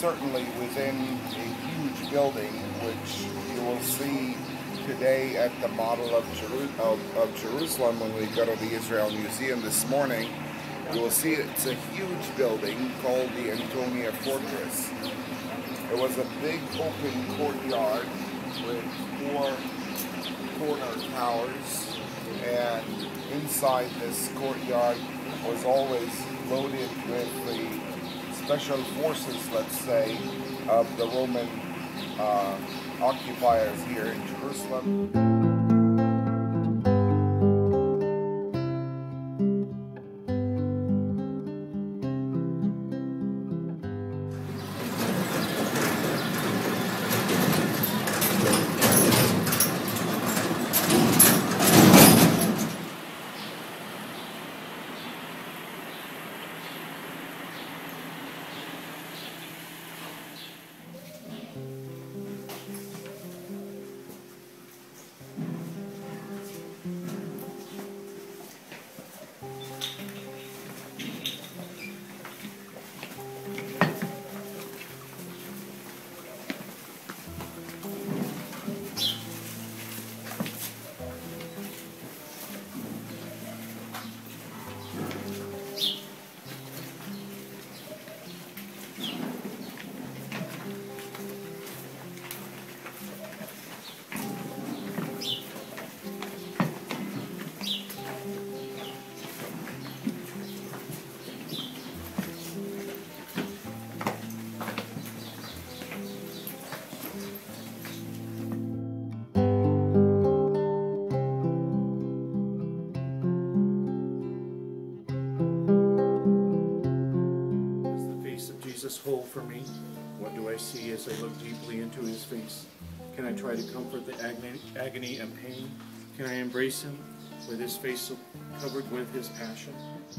certainly within a huge building, which you will see today at the model of Jerusalem when we go to the Israel Museum this morning. You will see it's a huge building called the Antonia Fortress. It was a big open courtyard with 4 corner towers, and inside this courtyard was always loaded with the special forces, let's say, of the Roman occupiers here in Jerusalem. Whole for me? What do I see as I look deeply into his face? Can I try to comfort the agony and pain? Can I embrace him with his face covered with his passion?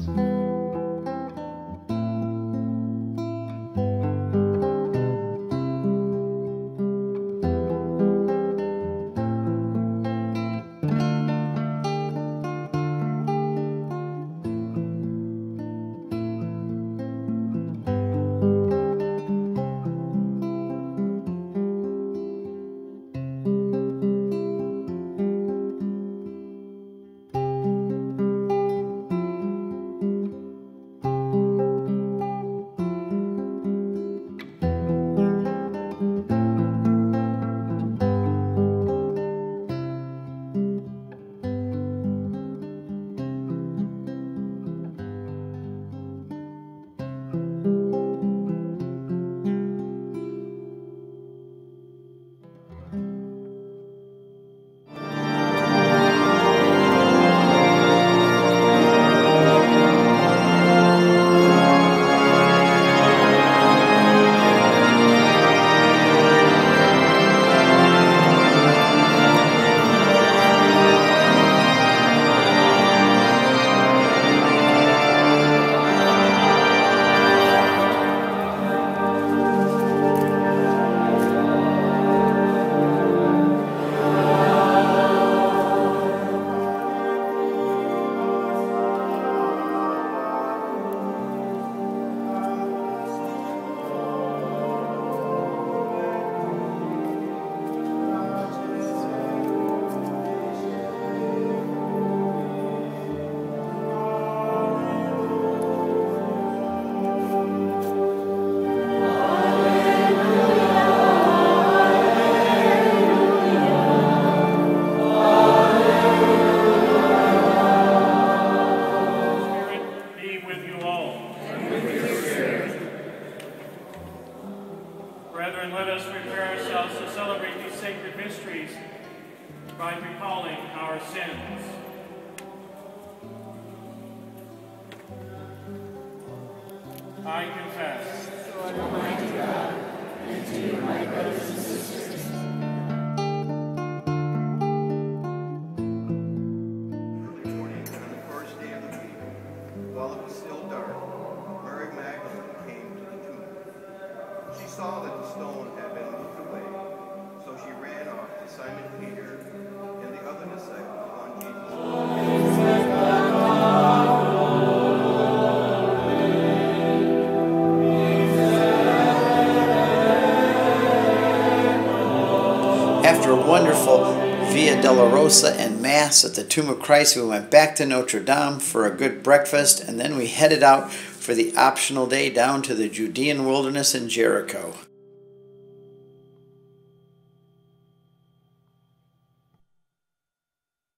Brethren, let us prepare ourselves to celebrate these sacred mysteries by recalling our sins. I confess to Almighty God and to you, my brothers and sisters, while it was still dark, Mary Magdalene came to the tomb. She saw that the stone had been moved away, so she ran off to Simon Peter and the other disciples on Jesus. after a wonderful Via Dolorosa and Mass at the Tomb of Christ, we went back to Notre Dame for a good breakfast, and then we headed out for the optional day down to the Judean wilderness in Jericho.